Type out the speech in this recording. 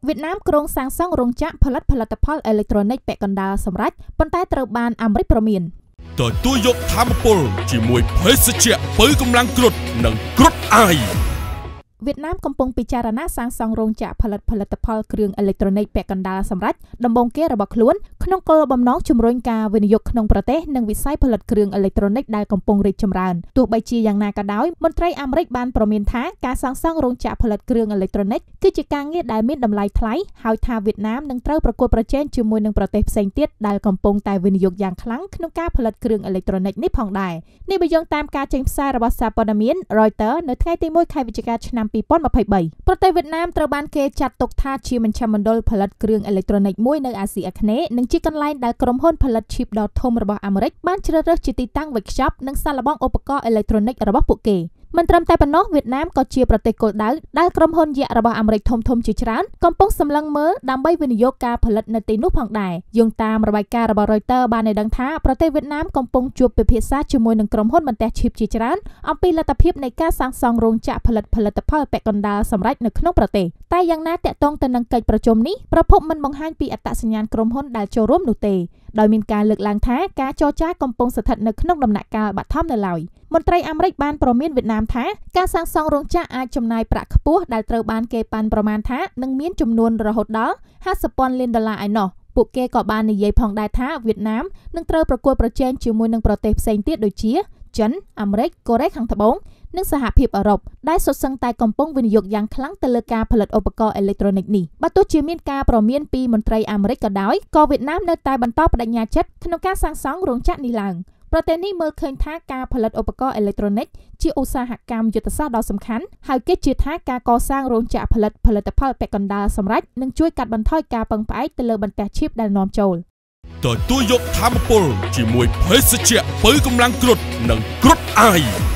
វៀតណាមក្រុងសាងសង់រោងចក្រផលិតផលអេឡិចត្រូនិកពាក់កណ្ដាលសម្រាប់ប៉ុន្តែត្រូវបានអាមេរិកព្រមានទទួលយកធម្មពលជាមួយភេសជ្ជៈបើកម្លាំងគ្រុឌនិងគ្រុឌអាយវៀតណាមកំពុងពិចារណាសាងសង់រោងចក្រផលិតផលគ្រឿងអេឡិចត្រូនិកពាក់កណ្ដាលសម្រាប់ដំបូងគេរបស់ខ្លួនក្នុងគោលបំណងជំរុញការវិនិយោគក្នុងប្រទេសនិងវិស័យផលិតគ្រឿងអេឡិចត្រូនិកដែលកំពុងរីកចម្រើនទោះបីជាយ៉ាងណាក៏ដោយមន្ត្រីអាមេរិកបានព្រមានថាការសាងសង់រោងចក្រផលិតគ្រឿងអេឡិចត្រូនិកគឺជាការងារដែលមានតម្លៃថ្លៃហើយថាវៀតណាមនឹងត្រូវប្រកួតប្រជែងជាមួយនឹងប្រទេសផ្សេងទៀតដែលកំពុងតែវិនិយោគយ៉ាងខ្លាំងក្នុងការផលិតគ្រឿងអេឡិចត្រូនិកនេះផងដែរនេះបើយោងតាមការចេញផ្សាយរបស់សារព័ត៌មាន Reuters នៅថ្ងៃទី1ខែវិច្ឆិកាឆ្នាំ2023ប្រទេសវៀតណាមត្រូវបានគេចាត់ទុកថាជាមជ្ឈមណ្ឌលផលិតគ្រឿងអេឡិចត្រូនិកមួយនៅអាស៊ីអាគ្នេយ៍និងជាកន្លែងដែលក្រុមហ៊ុនផលិតឈីបដ៏ធំរបស់អាមេរិកបានជ្រើសរើសជាទីតាំងវេចខ្ចប់និងសាកល្បងឧបករណ៍អេឡិចត្រូនិករបស់ពួកគេមិនត្រឹមតែប៉ុណ្ណោះវៀតណាមក៏ជាប្រទេសគោលដៅដែលក្រុមហ៊ុនយក្សរបស់អាមេរិកធំៗជាច្រើនកំពុងសម្លឹងមើលដើម្បីវិនិយោគការផលិតនៅទីនោះផងដែរយោងតាមរបាយការណ៍របស់ Reuters បានឲ្យដឹងថាប្រទេសវៀតណាមកំពុងជួបពិភាក្សាជាមួយនឹងក្រុមហ៊ុនបន្ទះឈីបជាច្រើនអំពីលទ្ធភាពនៃការសាងសង់រោងចក្រផលិតផលពាក់កណ្ដាលសម្រាប់នៅក្នុងប្រទេសតែយ៉ាងណាតាក់ទងទៅនឹងកិច្ចប្រជុំនេះប្រភពមិនបង្ហាញពីអត្តសញ្ញាណក្រុមហ៊ុនដែលចូលរួមនោះទេដោយមានការលើកឡើងថាការចរចាកំពុងស្ថិតនៅក្នុងដំណាក់កាលបឋមនៅឡើយមន្ត្រីអាមេរិកបានព្រមានវៀតណាមថាការសាងសង់រោងចក្រអាចចំណាយប្រាក់ខ្ពស់ដែលត្រូវបានគេប៉ាន់ប្រមាណថានឹងមានចំនួនរហូតដល់$50,000 លានឯណោះពួកគេក៏បាននិយាយផងដែរថាវៀតណាមនឹងត្រូវប្រកួតប្រជែងជាមួយនឹងប្រទេសផ្សេងទៀតដូចជាចិនអាមេរិកកូរ៉េខាងត្បូងនិងសហភាពអឺរ៉ុបដែលសុទ្ធសឹងតែកំពុងវិនិយោគយ៉ាងខ្លាំងទៅលើការផលិតឧបករណ៍អេឡិចត្រូនិកនេះបើទោះជាមានការព្រមានពីមន្ត្រីអាមេរិកក៏ដោយក៏វៀតណាមនៅតែបន្តបដិញ្ញាចិត្តក្នុងការសាងសង់រោងចក្រនេះឡើងប្រទេសនេះមើលឃើញថាការផលិតឧបករណ៍អេឡិចត្រូនិកជាឧស្សាហកម្មយុទ្ធសាស្ត្រដ៏សំខាន់ហើយគេជឿថាការកសាងរោងចក្រផលិតផលពាក់កណ្ដាលសម្រាប់នឹងជួយកាត់បន្ថយការពឹងផ្អែកទៅលើបន្ទះឈីបដែលនាំចូលទទួលយកធម្មពលជាមួយភេសជ្ជៈបើកម្លាំងគ្រុឌនិងគ្រុឌអាយ